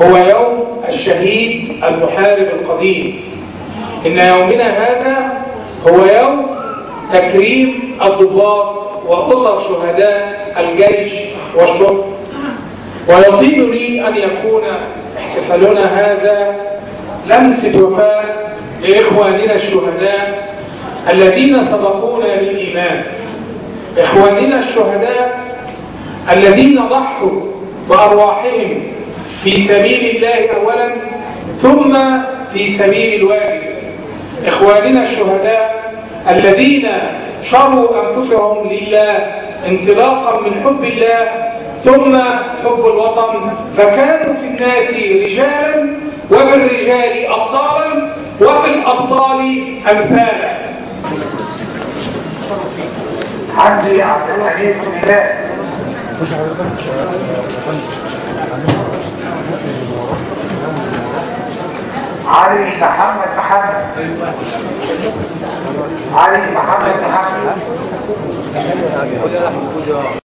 هو يوم الشهيد المحارب القديم. إن يومنا هذا هو يوم تكريم الضباط وأسر شهداء الجيش والشرطة. ويطيب لي أن يكون احتفالنا هذا لمسة وفاء لإخواننا الشهداء الذين سبقونا بالإيمان، إخواننا الشهداء الذين ضحوا بأرواحهم في سبيل الله أولا ثم في سبيل الواجب، إخواننا الشهداء الذين شروا أنفسهم لله انطلاقا من حب الله ثم حب الوطن، فكانوا في الناس رجالا وفي الرجال أبطالا وفي الأبطال أمثالا. حمدي عبد الحميد سليمان، علي محمد علي محمد